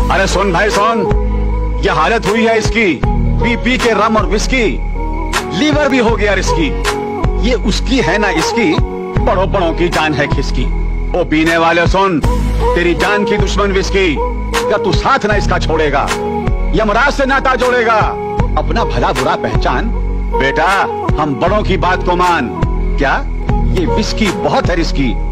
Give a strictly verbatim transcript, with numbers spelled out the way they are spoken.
अरे सुन भाई सुन, ये हालत हुई है इसकी पी पी के रम और विस्की, लीवर भी हो गया रिस्की। ये उसकी है ना इसकी, बड़ों बड़ों की जान है खिसकी। ओ पीने वाले सुन, तेरी जान की दुश्मन विस्की, क्या तू साथ ना इसका छोड़ेगा, यमराज से नाता जोड़ेगा। अपना भला बुरा पहचान बेटा, हम बड़ों की बात को मान। क्या ये विस्की बहुत है रिस्की,